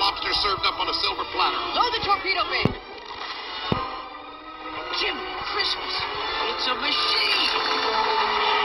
lobster served up on a silver platter. Load the torpedo bin. Jiminy Christmas. It's a machine.